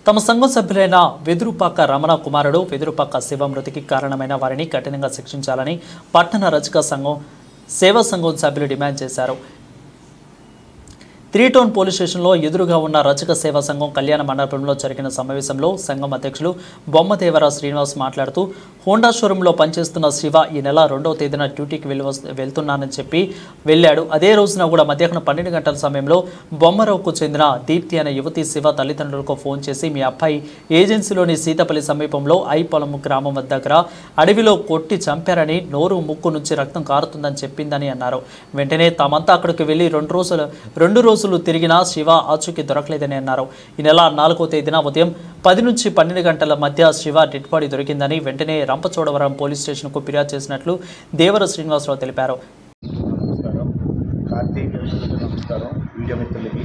తమ సంఘం సభ్యులైన వెదురుపాక రమణ కుమారుడు వెదురుపాక శివ మృతికి కారణమైన వారిని కఠినంగా శిక్షించాలని పట్టణ రజక సంఘం సేవా సంఘం సభ్యులు డిమాండ్ చేశారు. 3 టౌన్ పోలీస్ స్టేషన్లో ఎదురుగా ఉన్న రజక సేవా సంఘం కళ్యాణ మండపంలో జరిగిన సమావేశంలో సంఘం అధ్యక్షులు బొమ్మదేవర శ్రీనివాస్ మాట్లాడుతూ హోండా షోరూంలో పనిచేస్తున్న శివ ఈ నెల 2వ తేదీన డ్యూటీకి వెళ్తున్నానని చెప్పి వెళ్ళాడు. అదే రోజున కూడా మధ్యాహ్నం 12 గంటల సమయంలో బొమ్మరావుకు చెందిన దీప్తి అనే యువతి శివ తల్లిదండ్రులకు ఫోన్ చేసి మీ అబ్బాయి ఏజెన్సీలోని సీతపల్లి సమీపంలో ఐపొలం గ్రామం దగ్గర అడవిలో కొట్టి చంపారని, నోరు ముక్కు నుంచి రక్తం కారుతుందని చెప్పిందని అన్నారు. వెంటనే తామంతా అక్కడికి వెళ్లి రెండు రోజులు తిరిగినా శివ ఆచూకీ దొరకలేదని అన్నారు. ఈ నెల 4వ తేదీన ఉదయం 10 నుంచి 12 గంటల మధ్య శివ డెడ్ బాడీ దొరికిందని వెంటనే రంపచోడవరం పోలీస్ స్టేషన్కు ఫిర్యాదు చేసినట్లు దేవర శ్రీనివాసరావు తెలిపారు. నమస్కారం వీడియో మిత్రులకి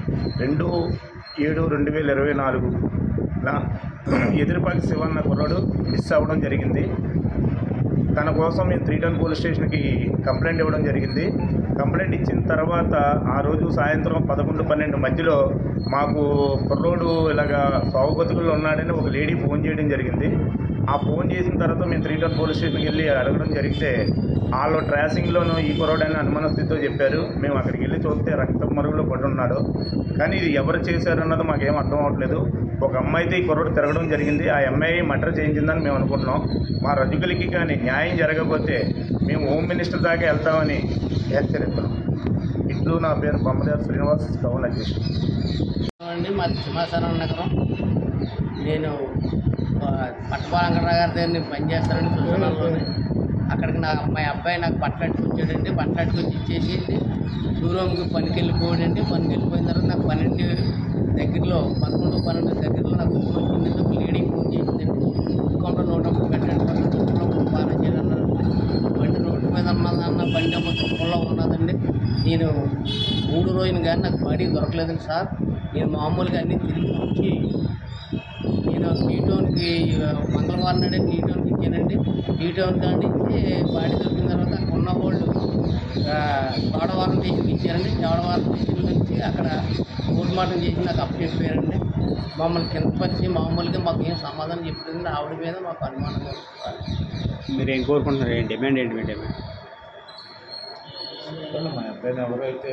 2/7/2024 ఎదురుపాకి శివ అన్న కుర్రాడు మిస్ అవ్వడం జరిగింది. తన కోసం మేము 3 టౌన్ పోలీస్ స్టేషన్కి కంప్లైంట్ ఇవ్వడం జరిగింది. కంప్లైంట్ ఇచ్చిన తర్వాత ఆ రోజు సాయంత్రం 11-12 మధ్యలో మాకు కుర్రోడు ఇలాగా సాగు బతుకుల్లో ఉన్నాడని ఒక లేడీ ఫోన్ చేయడం జరిగింది. ఆ ఫోన్ చేసిన తర్వాత మేము 3 టౌన్ పోలీస్ స్టేషన్కి వెళ్ళి అడగడం జరిగితే వాళ్ళు ట్రేసింగ్లోనూ ఈ కుర్రోడని అనుమాన స్థితితో చెప్పారు. మేము అక్కడికి వెళ్ళి చూస్తే రక్తం మరుగులో పడున్నాడు. కానీ ఇది ఎవరు చేశారన్నది మాకేం అర్థం అవ్వట్లేదు. ఒక అమ్మాయితో ఈ కుర్రోడు తిరగడం జరిగింది. ఆ అమ్మాయి మర్డర్ చేయించిందని మేము అనుకుంటున్నాం. మా రజకులకి కానీ న్యాయం జరగకపోతే మేము హోమ్ మినిస్టర్ దాకా వెళ్తామని హెచ్చరిస్తున్నాం. ఇట్లు నా పేరు బొమ్మదేవర శ్రీనివాస్, టౌన్ అధ్యక్షుడు. మాది సింహాసనం నగరం. నేను పట్టపాలంకరరావు గారి దగ్గర పనిచేస్తానని సూచనలోనే అక్కడికి మా అబ్బాయి నాకు పట్లాట్టుకు వచ్చాడండి. పట్లాట్టుకు వచ్చి ఇచ్చేసి షోరూమ్కి పనికి వెళ్ళిపోయాడండి. పనికి వెళ్ళిపోయిన తర్వాత నాకు 12 దగ్గరలో 11-12 దగ్గరలో నాకు ఫోన్ వచ్చిందండి. ఒక లేడీ ఫోన్ చేసిందండి. దుకాణంలో 130 పెట్టండి, బాగా చేయాలన్నారు. బండి రోడ్డు మీద ఉన్నదన్న బండి అమ్మ తుప్పల్లో ఉన్నదండి. నేను 3 రోజులు కానీ నాకు బాడీ దొరకలేదండి సార్. నేను మామూలుగా అన్నీ తిరిగి వచ్చి నేను 3 టౌన్కి మంగళవారం నాడే 3 టౌన్కి ఇచ్చానండి. 3 టౌన్ కాడి నుంచి బాడీ దొరికిన తర్వాత అక్కడ ఉన్న వాళ్ళు చోడవరం స్టేషన్కి ఇచ్చారండి. చోడవరం స్టేషన్ నుంచి అక్కడ పోస్ట్మార్టం చేసి నాకు అప్పు చెప్పారండి. మమ్మల్ని కిందపరిచి మామూలుగా మాకు ఏం సమాధానం చెప్పలేదండి. ఆవిడ మీద మాకు అనుమానంగా వస్తుంది. మీరు ఏం కోరుకుంటున్నారు? డిమాండ్ ఏంటి? మీ డిమాండ్ మా అబ్బాయిని ఎవరైతే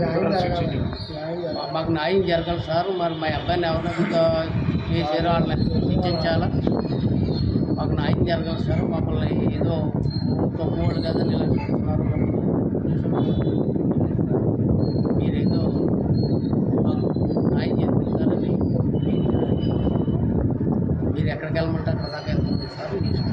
మాకు న్యాయం జరగాలి సార్. మరి మా అబ్బాయిని ఎవరైతే చేశారో వాళ్ళని శిక్షించాలా. మాకు న్యాయం జరగాలి సార్. మమ్మల్ని ఏదో తొమ్మిది కదండి ఇలా చూస్తున్నారు. మీరేదో మాకు న్యాయం చేస్తారు సార్. మీరు ఎక్కడికి వెళ్ళమంటారు? ప్రధాన వెళ్తుంది సార్.